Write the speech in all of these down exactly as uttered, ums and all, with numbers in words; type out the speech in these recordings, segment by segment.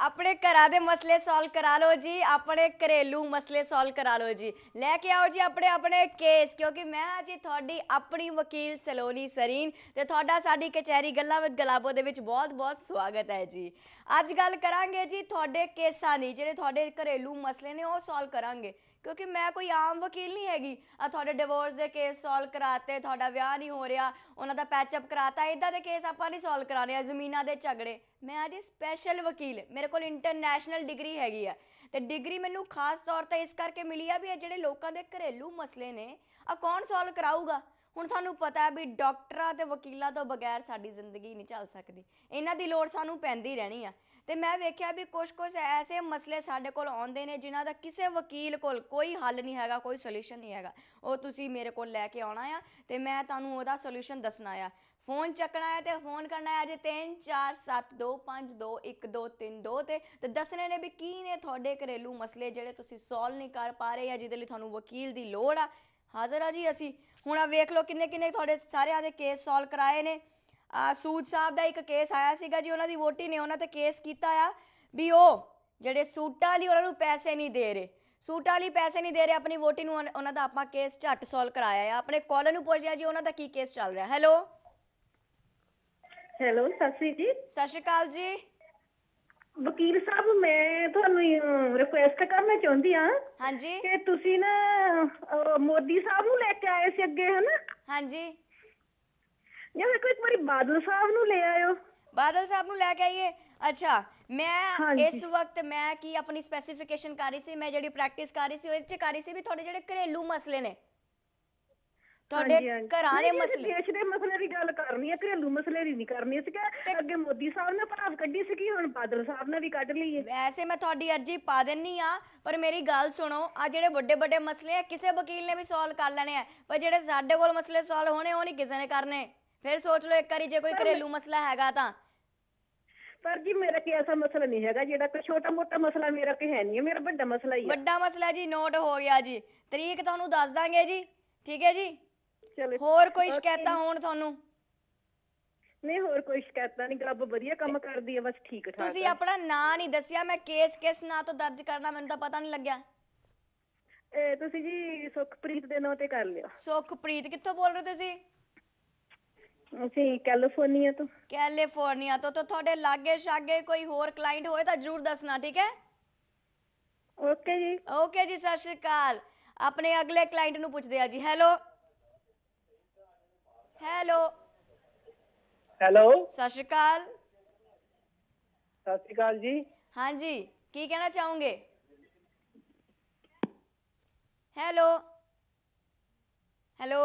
अपने घरां दे मसले सॉल्व करा लो जी, अपने घरेलू मसले सॉल्व करा लो जी, लैके आओ जी अपने अपने केस। क्योंकि मैं जी थोड़ी अपनी वकील सलोनी सरीन ते थोड़ा साडी कचहरी गल्लां विद गलाबो दे विच बहुत बहुत स्वागत है जी। अज गल करांगे जी थोड़े केसां दी, जिहड़े थोड़े घरेलू मसले ने वो सॉल्व करांगे। क्योंकि मैं कोई आम वकील नहीं हैगी, आ थोड़े डिवोर्स के केस सॉल्व कराते, थोड़ा विआह नहीं हो रहा उन्हों का पैचअप कराता, इदा के केस आप नहीं सॉल्व कराने, जमीनों के झगड़े। मैं आज स्पैशल वकील, मेरे को इंटरनैशनल डिग्री हैगी है, तो डिग्री मैनू खास तौर पर इस करके मिली है भी ये जोड़े लोगों के घरेलू मसले ने आ कौन सॉल्व कराऊगा। हुण तुहानूं पता है भी डॉक्टरां ते वकीलों तो बगैर साडी जिंदगी नहीं चल सकती, इन्हां दी लोड़ सानूं पैंदी रहनी है। तो मैं वेख्या भी कुछ कुछ ऐसे मसले साडे कोल आउंदे ने जिन्हां दा किसी वकील कोल कोई हल नहीं हैगा, कोई सोल्यूशन नहीं हैगा। वो तुसीं मेरे कोल लैके आउणा आ ते मैं तुहानूं ओहदा सोल्यूशन दसना आ। फोन चकना है तो फोन करना है जे तीन चार सत्त दो पाँच दो एक दो तीन दो ते दसने ने भी की ने थोड़े घरेलू मसले जिहड़े तुसीं सॉल्व नहीं कर पा रहे या जिहदे लई तुहानूं वकील दी लोड़ आ। हाज़र आ जी असी हुण आ वेख लो किन्ने किन्ने थोड़े सारे दे केस सॉल्व कराए ने। आ सूद साहब का एक केस आया सीगा जी, उन्होंने वोटी ने उन्होंने केस किया आ भी वो जेडे सूटा लई उन्होंने पैसे नहीं दे रहे, सूटा लई पैसे नहीं दे रहे अपनी वोटी नूं, उन्हों दा आपां केस झट सॉल्व कराया है। अपने कॉलर नूं पुछया जी उन्हों दा की केस चल रहा है। हैलो हेलो सत श्री जी। सत श्री अकाल जी। वकील साहब मैं ਤੁਹਾਨੂੰ ਰਿਕੁਐਸਟ ਕਰਨਾ ਚਾਹੁੰਦੀ ਹਾਂ। ਹਾਂਜੀ ਕਿ ਤੁਸੀਂ ਨਾ ਮੋਦੀ ਸਾਹਿਬ ਨੂੰ ਲੈ ਕੇ ਆਏ ਸੀ ਅੱਗੇ ਹਨਾ। ਹਾਂਜੀ ਜਿਵੇਂ ਕੋਈ ਇੱਕ ਵਾਰੀ ਬਾਦਲ ਸਾਹਿਬ ਨੂੰ ਲੈ ਆਇਓ। बादल साहब ਨੂੰ ਲੈ ਕੇ ਆਈਏ। अच्छा मैं हाँ इस वक्त मैं की अपनी स्पैसीफिकेशन कर रही सी, मैं जी प्रैक्टिस कर रही सी ਉਹਦੇ ਚ ਕਰ ਰਹੀ ਸੀ ਵੀ ਥੋੜੇ ਜਿਹੜੇ ਘਰੇਲੂ ਮਸਲੇ ਨੇ ਤੁਹਾਡੇ ਘਰਾਂ ਦੇ ਮਸਲੇ, ਦੇਸ਼ ਦੇ ਮਸਲੇ ਦੀ ਗੱਲ ਕਰਨੀ ਹੈ, ਘਰੇਲੂ ਮਸਲੇ ਦੀ ਨਹੀਂ ਕਰਨੀ। ਅਸੀਂ ਕਿ ਅੱਗੇ ਮੋਦੀ ਸਾਹਿਬ ਨੇ ਭਾਵ ਕੱਢੀ ਸੀ ਕਿ ਹੁਣ ਬਾਦਲ ਸਾਹਿਬ ਨੇ ਵੀ ਕੱਢ ਲਈ ਹੈ। ਵੈਸੇ ਮੈਂ ਤੁਹਾਡੀ ਅਰਜੀ ਪਾ ਦਿੰਨੀ ਆ, ਪਰ ਮੇਰੀ ਗੱਲ ਸੁਣੋ, ਆ ਜਿਹੜੇ ਵੱਡੇ ਵੱਡੇ ਮਸਲੇ ਆ ਕਿਸੇ ਵਕੀਲ ਨੇ ਵੀ ਸੋਲਵ ਕਰ ਲੈਣੇ ਆ, ਪਰ ਜਿਹੜੇ ਸਾਡੇ ਕੋਲ ਮਸਲੇ ਸੋਲਵ ਹੋਣੇ ਉਹ ਨਹੀਂ ਕਿਸੇ ਨੇ ਕਰਨੇ। फिर सोच लो एक बारी जे कोई घरेलू मसला हैगा तां। पर जी मेरा कोई ऐसा मसला नहीं हैगा जेड़ा कोई छोटा मोटा मसला मेरा कोई है नहीं है, मेरा बड़ा मसला ही है। बड़ा मसला जी नोट हो गया जी, तरीक तुहानू दस दांगे जी, ठीक है जी। चलो होर कोई शिकायतां होण तुहानू? नहीं होर कोई शिकायतां नहीं, गलब वधिया काम करदी है, बस ठीक ठाक। तुसीं अपना नां नहीं दस्सिया, मैं केस किस नां तो दर्ज करना मैनूं तां पता नहीं लग्या। ए तुसीं जी सुखप्रीत दे नां ते कर लियो। सुखप्रीत कित्थों बोल रहे हो तुसीं? ਅਸੀਂ ਕੈਲੀਫੋਰਨੀਆ ਤੋਂ। ਕੈਲੀਫੋਰਨੀਆ ਤੋਂ। तो ਤੁਹਾਡੇ ਲਾਗੇ ਛਾਗੇ ਕੋਈ ਹੋਰ ਕਲਾਇੰਟ ਹੋਏ ਤਾਂ ਜ਼ਰੂਰ ਦੱਸਣਾ, ਠੀਕ ਹੈ। ਓਕੇ ਜੀ। ਓਕੇ ਜੀ, ਸਤਿ ਸ਼੍ਰੀ ਅਕਾਲ। ਆਪਣੇ ਅਗਲੇ ਕਲਾਇੰਟ ਨੂੰ ਪੁੱਛਦੇ ਆ ਜੀ। ਹੈਲੋ ਹੈਲੋ ਹੈਲੋ ਸਤਿ ਸ਼੍ਰੀ ਅਕਾਲ। ਸਤਿ ਸ਼੍ਰੀ ਅਕਾਲ ਜੀ। ਹਾਂਜੀ ਕੀ ਕਹਿਣਾ ਚਾਹੋਗੇ? ਹੈਲੋ ਹੈਲੋ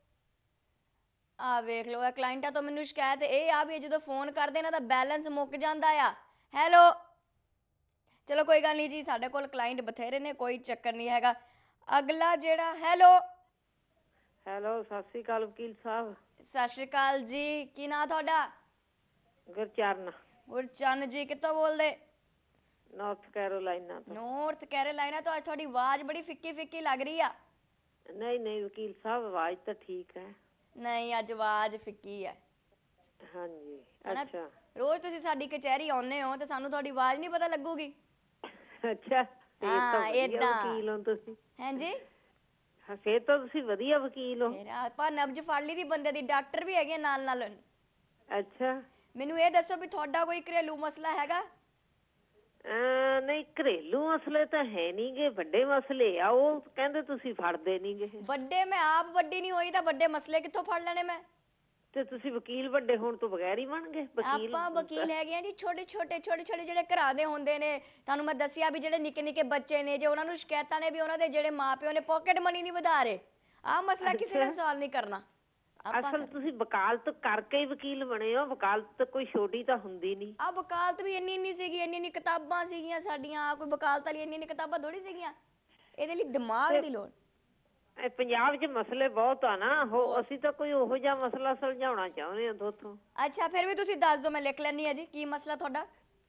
आ वेख लो क्लाइंटा तो मैनू शिकायत ये आ भी जो फोन करते ना तो बैलेंस मुक जाता आ। हैलो चलो कोई गल नहीं जी, साडे कोल क्लाइंट बथेरे ने, कोई चक्कर नहीं हैगा। अगला जेड़ा हैलो हैलो सत श्री अकाल वकील साहब। सत श्री अकाल जी, की नाम तुहाडा? गुरचरण। गुरचरण जी कित्थों बोलदे? नॉर्थ कैरोलाइना तो। नॉर्थ कैरोलाइना तो। अज तुहाडी आवाज़ बड़ी फिक्की फिक्की लग रही आ। नहीं नहीं वकील साहब आवाज़ तो ठीक है। नहीं अज आवाज़ फिक्की है। हाँ जी अच्छा। रोज तुसीं साडी कचहरी आउंदे हो तो सानू तुहाडी आवाज़ नहीं पता लगूगी। अच्छा हाँ इदां वकील हो तुसीं। हैं जी फिर तो तुसीं वधिया वकील हो। फिर आपां नब्ज फड़ ली दी बंदे दी, डॉक्टर भी हैगे नाल नाल। अच्छा मैनू ये दसो भी तुहाडा कोई घरेलू मसला हैगा? नहीं घरेलू मसले तो है नहीं गे, बड़े मसले आ वो कहंदे तुसीं फड़दे नहीं गे। बड़े मैं आप वड्डी नहीं होई तां बड़े मसले कित्थों फड़ लेने मैं? ते तुसीं वकील वड्डे होण तो बगैर ही बन गए वकील। आपां वकील हैगे जी छोटे छोटे छोटे छोटे जिहड़े घरां दे हुंदे ने। तुहानूं मैं दस्सिया भी जिहड़े निक्के निक्के बच्चे ने, जे उहनां नूं शिकायतां ने भी उहनां दे जिहड़े माँ प्यो ने पॉकेट मनी नहीं वधा रहे, आ मसला किसी ने सॉल्व नहीं करना। असल तुसीं वकालत करके ही वकील बने हो, वकालत कोई छोटी तो हुंदी नहीं। आ वकालत भी इन्नी इन्नी सीगी, इन्नी इन्नी किताबां सीगियां साडियां, कोई वकालत वाली इन्नी इन्नी किताबां थोड़ी सीगियां। इहदे लई दिमाग दी लोड़। पंजाब च मसले बहुत आ ना, हो असीं तां कोई ओहो जिहा मसला सुलझाउणा चाहुंदे हां दोथों। अच्छा फिर भी तुसीं दस दो, मैं लिख लैनी है जी की मसला तुहाडा।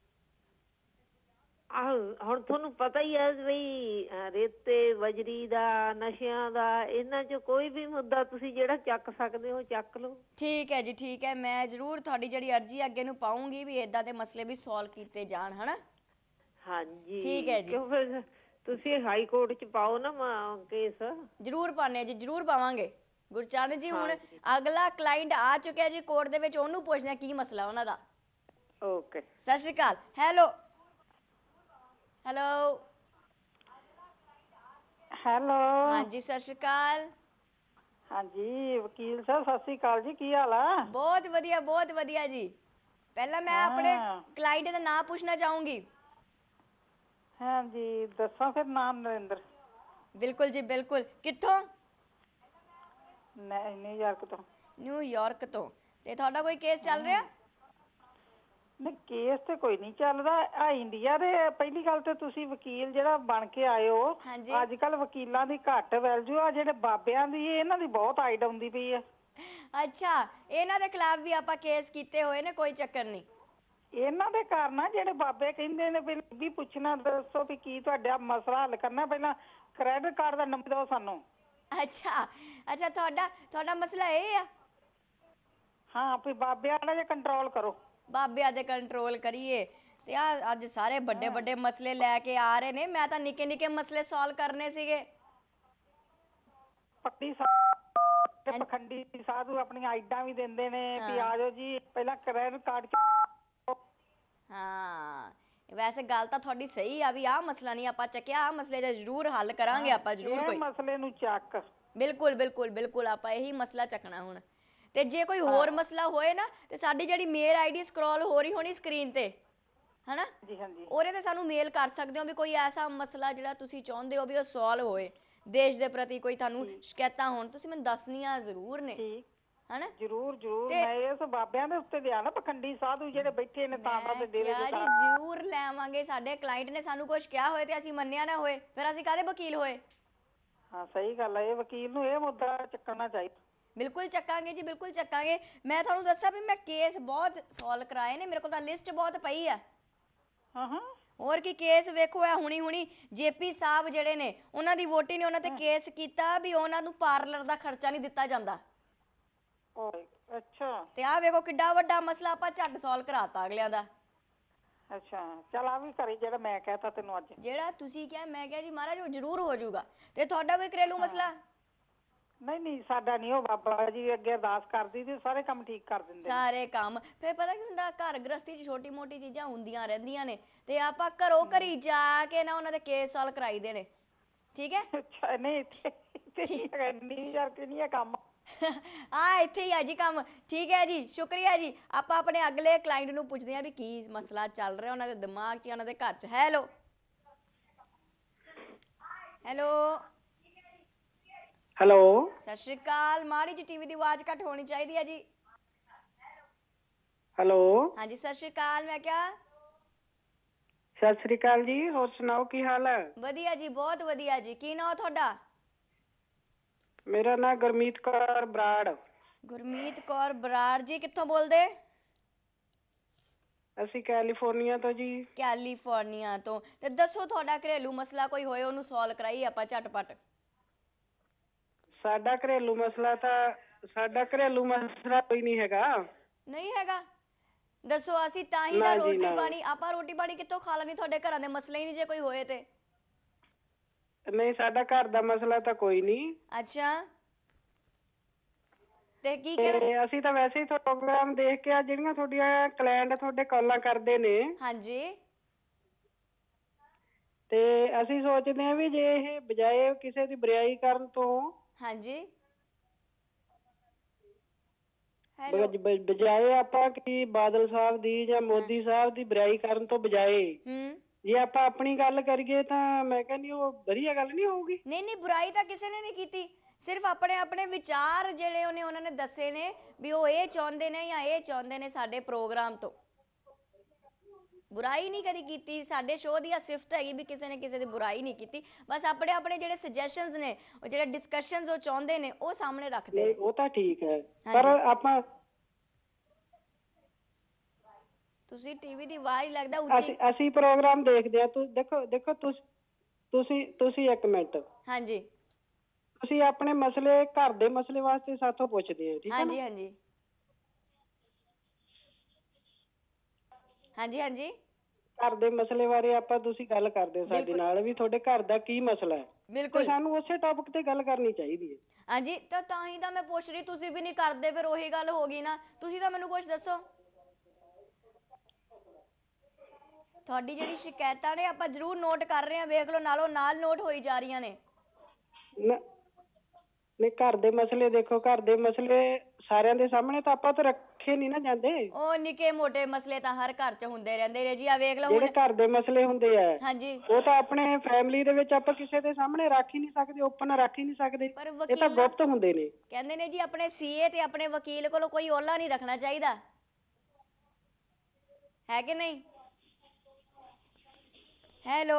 आहो हुण तुहानूं पता ही है बई रेते बजरी दा नशियां दा इन्हां च कोई भी मुद्दा तुसीं जिहड़ा चक सकदे हो चक लो। ठीक है जी ठीक है, मैं जरूर तुहाडी जिहड़ी अर्जी अगे नूं पाऊंगी भी इदां दे मसले भी सॉल्व कीते जाण, है ना। ਹਾਂਜੀ ਠੀਕ ਹੈ ਜੀ। ਕਿਉਂ ਫਿਰ ਤੁਸੀਂ ਹਾਈ ਕੋਰਟ ਚ ਪਾਓ ਨਾ ਕੇਸ। ਜ਼ਰੂਰ ਪਾਉਂਦੇ ਹਾਂ ਜੀ, ਜ਼ਰੂਰ ਪਾਵਾਂਗੇ। ਗੁਰਚਰਨ ਜੀ ਹੁਣ ਹਾਂਜੀ ਅਗਲਾ ਕਲਾਇੰਟ ਆ ਚੁੱਕਿਆ ਜੀ ਕੋਰਟ ਦੇ ਵਿੱਚ, ਉਹਨੂੰ ਪੁੱਛਦੇ ਹਾਂ ਕੀ ਮਸਲਾ ਉਹਨਾਂ ਦਾ। ਓਕੇ। ਸਤਿ ਸ਼੍ਰੀ ਅਕਾਲ। ਹੈਲੋ ਹੈਲੋ ਹੈਲੋ ਹਾਂਜੀ ਸਤਿ ਸ਼੍ਰੀ ਅਕਾਲ। ਹਾਂਜੀ ਵਕੀਲ ਸਾਹਿਬ ਸਤਿ ਸ੍ਰੀ ਅਕਾਲ ਜੀ, ਕੀ ਹਾਲ ਆ? ਬਹੁਤ ਵਧੀਆ ਬਹੁਤ ਵਧੀਆ ਜੀ। ਪਹਿਲਾਂ ਮੈਂ ਆਪਣੇ ਹਾਂ ਕਲਾਇੰਟ ਦਾ ਨਾਮ ਪੁੱਛਣਾ ਚਾਹੂੰਗੀ। ਹਾਂਜੀ ਦੱਸੋ ਫਿਰ। ਨਾਮ ਨਰਿੰਦਰ। ਬਿਲਕੁਲ ਜੀ ਬਿਲਕੁਲ। ਕਿੱਥੋਂ? ਨਹੀਂ ਨਿਊਯਾਰਕ ਤੋਂ। ਨਿਊਯਾਰਕ ਤੋਂ। ਤੇ ਤੁਹਾਡਾ ਕੋਈ ਕੇਸ ਚੱਲ ਰਿਹਾ? ਨਹੀਂ ਕੇਸ ਤੇ ਕੋਈ ਨਹੀਂ ਚੱਲਦਾ ਆ ਇੰਡੀਆ ਦੇ। ਪਹਿਲੀ ਗੱਲ ਤੇ ਤੁਸੀਂ ਵਕੀਲ ਜਿਹੜਾ ਬਣ ਕੇ ਆਏ ਹੋ, ਹਾਂਜੀ ਅੱਜ ਕੱਲ ਵਕੀਲਾਂ ਦੀ ਘੱਟ ਵੈਲਿਊ ਆ। ਜਿਹੜੇ ਬਾਬਿਆਂ ਦੀ ਇਹਨਾਂ ਦੀ ਬਹੁਤ ਹਾਈਟ ਆਉਂਦੀ ਪਈ ਆ। ਅੱਛਾ, ਇਹਨਾਂ ਦੇ ਖਿਲਾਫ ਵੀ ਆਪਾਂ ਕੇਸ ਕੀਤੇ ਹੋਏ ਨੇ, ਕੋਈ ਚੱਕਰ ਨਹੀਂ। ਇਹਨਾਂ ਦੇ ਕਾਰਨ ਆ ਜਿਹੜੇ ਬਾਬੇ ਕਹਿੰਦੇ ਨੇ ਵੀ ਵੀ ਪੁੱਛਣਾ ਦੱਸੋ ਵੀ ਕੀ ਤੁਹਾਡਾ ਮਸਲਾ ਹੱਲ ਕਰਨਾ, ਪਹਿਲਾਂ ਕ੍ਰੈਡਿਟ ਕਾਰਡ ਦਾ ਨੰਬਰ ਦਿਓ ਸਾਨੂੰ। ਅੱਛਾ ਅੱਛਾ, ਤੁਹਾਡਾ ਤੁਹਾਡਾ ਮਸਲਾ ਇਹ ਆ? ਹਾਂ ਵੀ ਬਾਬਿਆਂ ਵਾਲਾ ਜੇ ਕੰਟਰੋਲ ਕਰੋ। ਬਾਬਿਆਂ ਦੇ ਕੰਟਰੋਲ ਕਰੀਏ। ਤੇ ਆ ਅੱਜ ਸਾਰੇ ਵੱਡੇ ਵੱਡੇ ਮਸਲੇ ਲੈ ਕੇ ਆ ਰਹੇ ਨੇ। ਮੈਂ ਤਾਂ ਨਿੱਕੇ ਨਿੱਕੇ ਮਸਲੇ ਸੋਲਵ ਕਰਨੇ ਸੀਗੇ। ਪੱਟੀ ਸਾਧੂ ਪਖੰਡੀ ਸਾਧੂ ਆਪਣੀਆਂ ਆਈਡਾਂ ਵੀ ਦਿੰਦੇ ਨੇ ਵੀ ਆ ਜਾਓ ਜੀ ਪਹਿਲਾਂ ਕ੍ਰੈਡਿਟ ਕਾਰਡ। ਹਾਂ ਵੈਸੇ ਗੱਲ ਤਾਂ ਤੁਹਾਡੀ ਸਹੀ ਆ ਵੀ ਆਹ ਮਸਲਾ ਨਹੀਂ ਆਪਾਂ ਚੱਕਿਆ, ਆਹ ਮਸਲੇ ਦਾ ਜ਼ਰੂਰ ਹੱਲ ਕਰਾਂਗੇ ਆਪਾਂ, ਜ਼ਰੂਰ ਕੋਈ ਮਸਲੇ ਨੂੰ ਚੱਕ। ਬਿਲਕੁਲ ਬਿਲਕੁਲ ਬਿਲਕੁਲ, ਆਪਾਂ ਇਹੀ ਮਸਲਾ ਚੱਕਣਾ ਹੁਣ। ਤੇ ਜੇ ਕੋਈ ਹੋਰ ਮਸਲਾ ਹੋਏ ਨਾ ਤੇ ਸਾਡੀ ਜਿਹੜੀ ਮੇਲ ਆਈਡੀ ਸਕਰੋਲ ਹੋ ਰਹੀ ਹੋਣੀ ਸਕਰੀਨ ਤੇ, ਹਨਾ, ਜੀ ਹਾਂਜੀ, ਉਹਦੇ ਤੇ ਸਾਨੂੰ ਮੇਲ ਕਰ ਸਕਦੇ ਹੋ ਵੀ ਕੋਈ ਐਸਾ ਮਸਲਾ ਜਿਹੜਾ ਤੁਸੀਂ ਚਾਹੁੰਦੇ ਹੋ ਵੀ ਉਹ ਸੋਲਵ ਹੋਏ, ਦੇਸ਼ ਦੇ ਪ੍ਰਤੀ ਕੋਈ ਤੁਹਾਨੂੰ ਸ਼ਿਕਾਇਤਾਂ ਹੋਣ, ਤੁਸੀਂ ਮੈਨੂੰ ਦੱਸਣੀਆਂ ਜ਼ਰੂਰ ਨੇ, ਹਨਾ। ਜ਼ਰੂਰ ਜ਼ਰੂਰ। ਮੈਂ ਇਸ ਬਾਬਿਆਂ ਦੇ ਉੱਤੇ ਲਿਆ ਨਾ ਪਖੰਡੀ ਸਾਧੂ ਜਿਹੜੇ ਬੈਠੇ ਨੇ ਤਾਂ ਦੇ ਡੇਰੇ ਦੇ। ਜੀ ਜ਼ਰੂਰ ਲੈ ਆਵਾਂਗੇ। ਸਾਡੇ ਕਲਾਇੰਟ ਨੇ ਸਾਨੂੰ ਕੁਝ ਕਿਹਾ ਹੋਏ ਤੇ ਅਸੀਂ ਮੰਨਿਆ ਨਾ ਹੋਏ, ਫਿਰ ਅਸੀਂ ਕਾਹਦੇ ਵਕੀਲ ਹੋਏ? ਹਾਂ ਸਹੀ ਗੱਲ ਹੈ। ਇਹ ਵਕੀਲ ਨੂੰ ਇਹ ਮੁੱਦਾ ਚੱਕਣਾ ਚਾਹੀਦਾ। ਬਿਲਕੁਲ ਚੱਕਾਂਗੇ ਜੀ, ਬਿਲਕੁਲ ਚੱਕਾਂਗੇ। ਮੈਂ ਤੁਹਾਨੂੰ ਦੱਸਾਂ ਵੀ ਮੈਂ ਕੇਸ ਬਹੁਤ ਸੋਲਵ ਕਰਾਏ ਨੇ, ਮੇਰੇ ਕੋਲ ਤਾਂ ਲਿਸਟ ਬਹੁਤ ਪਈ ਆ। ਹਾਂ ਹਾਂ। ਹੋਰ ਕੀ ਕੇਸ ਵੇਖੋ, ਆ ਹੁਣੀ ਹੁਣੀ ਜੇਪੀ ਸਾਹਿਬ ਜਿਹੜੇ ਨੇ ਉਹਨਾਂ ਦੀ ਵੋਟੀ ਨੇ ਉਹਨਾਂ ਤੇ ਕੇਸ ਕੀਤਾ ਵੀ ਉਹਨਾਂ ਨੂੰ ਪਾਰਲਰ ਦਾ ਖਰਚਾ ਨਹੀਂ ਦਿੱਤਾ ਜਾਂਦਾ। ਅੱਛਾ। ਤੇ ਆਹ ਵੇਖੋ ਕਿੱਡਾ ਵੱਡਾ ਮਸਲਾ ਆਪਾਂ ਝੱਟ ਸੋਲਵ ਕਰਾਤਾ ਅਗਲਿਆਂ ਦਾ। ਅੱਛਾ ਚਲ ਆ ਵੀ ਕਰੀ ਜਿਹੜਾ ਮੈਂ ਕਹਿਤਾ ਤੈਨੂੰ ਅੱਜ। ਜਿਹੜਾ ਤੁਸੀਂ ਕਿਹਾ ਮੈਂ ਕਿਹਾ ਜੀ ਮਹਾਰਾਜ ਉਹ ਜ਼ਰੂਰ ਹੋ ਜਾਊਗਾ। ਤੇ ਤੁਹਾਡਾ ਕੋਈ ਘਰੇਲੂ ਮਸਲਾ? ਨਹੀਂ ਨਹੀਂ ਸਾਡਾ ਨਹੀਂ। ਉਹ ਬਾਬਾ ਜੀ ਅੱਗੇ ਅਰਦਾਸ ਕਰਦੀ ਤੇ ਸਾਰੇ ਕੰਮ ਠੀਕ ਕਰ ਦਿੰਦੇ। ਸਾਰੇ ਕੰਮ ਫਿਰ ਪਤਾ ਕੀ ਹੁੰਦਾ, ਘਰ ਗ੍ਰਸਤੀ 'ਚ ਛੋਟੀ ਮੋਟੀ ਚੀਜ਼ਾਂ ਹੁੰਦੀਆਂ ਰਹਿੰਦੀਆਂ ਨੇ ਤੇ ਆਪਾਂ ਘਰੋਂ ਘਰੀ ਜਾ ਕੇ ਨਾ ਉਹਨਾਂ ਦੇ ਕੇਸ ਸੋਲਵ ਕਰਾਈ ਦੇ ਨੇ। ਠੀਕ ਹੈ। ਅੱਛਾ ਨਹੀਂ ਇੱਥੇ ਨਹੀਂ ਯਾਰ ਕਿ ਨਹੀਂ ਕੰਮ ਆ ਇੱਥੇ ਹੀ ਆ ਜੀ ਕੰਮ। ਠੀਕ ਹੈ ਜੀ, ਸ਼ੁਕਰੀਆ ਜੀ। ਆਪਾਂ ਆਪਣੇ ਅਗਲੇ ਕਲਾਇੰਟ ਨੂੰ ਪੁੱਛਦੇ ਹਾਂ ਵੀ ਕੀ ਮਸਲਾ ਚੱਲ ਰਿਹਾ ਉਹਨਾਂ ਦੇ ਦਿਮਾਗ 'ਚ, ਉਹਨਾਂ ਦੇ ਘਰ 'ਚ। ਹੈਲੋ ਹੈਲੋ ਹੈਲੋ ਸਤਿ ਸ਼੍ਰੀ ਅਕਾਲ। ਮਾੜੀ ਜੀ ਟੀਵੀ ਦੀ ਆਵਾਜ਼ ਘੱਟ ਹੋਣੀ ਚਾਹੀਦੀ ਹੈ ਜੀ। ਹੈਲੋ ਹਾਂਜੀ ਸਤਿ ਸ਼੍ਰੀ ਅਕਾਲ। ਮੈਂ ਕਿਹਾ ਸਤਿ ਸ੍ਰੀ ਅਕਾਲ ਜੀ। ਹੋਰ ਸੁਣਾਓ ਕੀ ਹਾਲ ਹੈ? ਵਧੀਆ ਜੀ, ਬਹੁਤ ਵਧੀਆ ਜੀ। ਕੀ ਨਾਂ ਤੁਹਾਡਾ? ਮੇਰਾ ਨਾਂ ਗੁਰਮੀਤ ਕੌਰ ਬਰਾੜ। ਗੁਰਮੀਤ ਕੌਰ ਬਰਾੜ ਜੀ। ਕਿੱਥੋਂ ਬੋਲਦੇ? ਅਸੀਂ ਕੈਲੀਫੋਰਨੀਆ ਤੋਂ ਜੀ। ਕੈਲੀਫੋਰਨੀਆ ਤੋਂ। ਤੇ ਦੱਸੋ ਤੁਹਾਡਾ ਘਰੇਲੂ ਮਸਲਾ ਕੋਈ ਹੋਏ ਉਹਨੂੰ ਸੋਲਵ ਕਰਾਈਏ ਆਪਾਂ ਝਟਪਟ। ਸਾਡਾ ਘਰੇਲੂ ਮਸਲਾ ਤਾਂ ਸਾਡਾ ਘਰੇਲੂ ਮਸਲਾ ਕੋਈ ਨਹੀਂ ਹੈਗਾ। ਨਹੀਂ ਹੈਗਾ? ਦੱਸੋ। ਅਸੀਂ ਤਾਂ ਹੀ ਤਾਂ ਰੋਟੀ ਪਾਣੀ, ਆਪਾਂ ਰੋਟੀ ਪਾਣੀ ਕਿੱਥੋਂ ਖਾ ਲੈਣੀ? ਤੁਹਾਡੇ ਘਰਾਂ ਦੇ ਮਸਲੇ ਹੀ ਨਹੀਂ ਜੇ ਕੋਈ ਹੋਏ ਤੇ। ਨਹੀਂ ਸਾਡਾ ਘਰ ਦਾ ਮਸਲਾ ਤਾਂ ਕੋਈ ਨਹੀਂ। ਅੱਛਾ ਤੇ ਕੀ ਕਹਿਣਾ? ਅਸੀਂ ਤਾਂ ਵੈਸੇ ਹੀ ਪ੍ਰੋਗਰਾਮ ਦੇਖ ਕੇ ਆ ਜਿਹੜੀਆਂ ਤੁਹਾਡੀਆਂ ਕਲਾਇੰਟ ਤੁਹਾਡੇ ਕਾਲਾਂ ਕਰਦੇ ਨੇ। ਹਾਂਜੀ। ਤੇ ਅਸੀਂ ਸੋਚਦੇ ਹਾਂ ਵੀ ਜੇ ਇਹ ਬਜਾਏ ਕਿਸੇ ਦੀ ਬੁਰਾਈ ਕਰਨ ਤੋਂ, ਹਾਂਜੀ ਬਜਾਏ ਆਪਾਂ ਕਿ ਬਾਦਲ ਸਾਹਿਬ ਦੀ ਜਾਂ ਮੋਦੀ ਸਾਹਿਬ ਦੀ ਬੁਰਾਈ ਕਰਨ ਤੋਂ ਬਜਾਏ ਜੇ ਆਪਾਂ ਆਪਣੀ ਗੱਲ ਕਰੀਏ ਤਾਂ ਮੈਂ ਕਹਿੰਦੀ ਉਹ ਵਧੀਆ ਗੱਲ ਨਹੀਂ ਹੋਊਗੀ। ਨਹੀਂ ਨਹੀਂ, ਬੁਰਾਈ ਤਾਂ ਕਿਸੇ ਨੇ ਨਹੀਂ ਕੀਤੀ। ਸਿਰਫ ਆਪਣੇ ਆਪਣੇ ਵਿਚਾਰ ਜਿਹੜੇ ਉਹਨੇ ਉਹਨਾਂ ਨੇ ਦੱਸੇ ਨੇ ਵੀ ਉਹ ਇਹ ਚਾਹੁੰਦੇ ਨੇ ਜਾਂ ਇਹ ਚਾਹੁੰਦੇ ਨੇ ਸਾਡੇ ਪ੍ਰੋਗਰਾਮ ਤੋਂ। ਬੁਰਾਈ ਨਹੀਂ ਕਦੀ ਕੀਤੀ। ਸਾਡੇ ਸ਼ੋਅ ਦੀ ਸਿਫਤ ਹੈਗੀ ਵੀ ਕਿਸੇ ਨੇ ਕਿਸੇ ਦੀ ਬੁਰਾਈ ਨਹੀਂ ਕੀਤੀ। ਬਸ ਆਪਣੇ ਆਪਣੇ ਜਿਹੜੇ ਸੁਜੈਸ਼ਨਸ ਨੇ, ਉਹ ਜਿਹੜੇ ਡਿਸਕਸ਼ਨਸ ਉਹ ਚਾਹੁੰਦੇ ਨੇ ਉਹ ਸਾਹਮਣੇ ਰੱਖਦੇ ਨੇ। ਉਹ ਤਾਂ ਠੀਕ ਹੈ, ਪਰ ਆਪਾਂ ਤੁਸੀਂ ਟੀਵੀ ਦੀ ਆਵਾਜ਼ ਲੱਗਦਾ ਉੱਚੀ। ਅਸੀਂ ਪ੍ਰੋਗਰਾਮ ਦੇਖਦੇ ਆ। ਤੁਸੀਂ ਦੇਖੋ ਦੇਖੋ ਤੁਸੀਂ ਤੁਸੀਂ ਇੱਕ ਮਿੰਟ। ਹਾਂਜੀ। ਤੁਸੀਂ ਆਪਣੇ ਮਸਲੇ, ਘਰ ਦੇ ਮਸਲੇ ਵਾਸਤੇ ਸਾਥੋਂ ਪੁੱਛਦੇ ਆ, ਠੀਕ ਹੈ? ਹਾਂਜੀ ਹਾਂਜੀ ਹਾਂਜੀ ਹਾਂਜੀ। ਘਰ ਦੇ ਮਸਲੇ ਬਾਰੇ ਆਪਾਂ ਤੁਸੀਂ ਗੱਲ ਕਰਦੇ ਹੋ ਸਾਡੇ ਨਾਲ ਵੀ ਤੁਹਾਡੇ ਘਰ ਦਾ ਕੀ ਮਸਲਾ ਹੈ, ਬਿਲਕੁਲ ਸਾਨੂੰ ਉਸੇ ਟੌਪਿਕ ਤੇ ਗੱਲ ਕਰਨੀ ਚਾਹੀਦੀ ਹੈ। ਹਾਂਜੀ ਤਾਂ ਤਾਂ ਹੀ ਤਾਂ ਮੈਂ ਪੁੱਛ ਰਹੀ, ਤੁਸੀਂ ਵੀ ਨਹੀਂ ਕਰਦੇ, ਫਿਰ ਉਹੀ ਗੱਲ ਹੋ ਗਈ ਨਾ। ਤੁਸੀਂ ਤਾਂ ਮੈਨੂੰ ਕੁਝ ਦੱਸੋ, ਤੁਹਾਡੀ ਜਿਹੜੀ ਸ਼ਿਕਾਇਤਾਂ ਨੇ ਆਪਾਂ ਜ਼ਰੂਰ ਨੋਟ ਕਰ ਰਹੇ ਹਾਂ, ਵੇਖ ਲਓ ਨਾਲੋਂ ਨਾਲ ਨੋਟ ਹੋਈ ਜਾ ਰਹੀਆਂ ਨੇ। ਨਹੀਂ ਘਰ ਦੇ ਮਸਲੇ ਦੇਖੋ, ਘਰ ਦੇ ਮਸਲੇ ਸਾਰਿਆਂ ਦੇ ਸਾਹਮਣੇ ਤਾਂ ਆਪਾਂ ਤਾਂ ਰੱਖੇ ਨਹੀਂ ਨਾ ਜਾਂਦੇ। ਉਹ ਨਿੱਕੇ ਮੋਟੇ ਮਸਲੇ ਤਾਂ ਹਰ ਘਰ 'ਚ ਹੁੰਦੇ ਰਹਿੰਦੇ ਨੇ ਜੀ। ਆ ਵੇਖ ਲਓ ਜਿਹੜੇ ਘਰ ਦੇ ਮਸਲੇ ਹੁੰਦੇ ਆ ਹਾਂਜੀ ਉਹ ਤਾਂ ਆਪਣੇ ਫੈਮਿਲੀ ਦੇ ਵਿੱਚ ਆਪਾਂ ਕਿਸੇ ਦੇ ਸਾਹਮਣੇ ਰੱਖ ਹੀ ਨਹੀਂ ਸਕਦੇ, ਓਪਨ ਰੱਖ ਹੀ ਨਹੀਂ ਸਕਦੇ, ਇਹ ਤਾਂ ਗੁਪਤ ਹੁੰਦੇ ਨੇ। ਕਹਿੰਦੇ ਨੇ ਜੀ ਆਪਣੇ ਸੀਏ ਤੇ ਆਪਣੇ ਵਕੀਲ ਕੋਲੋਂ ਕੋਈ ਓਲਾ ਨਹੀਂ ਰੱਖਣਾ ਚਾਹੀਦਾ, ਹੈ ਕਿ ਨਹੀਂ? ਹੈਲੋ,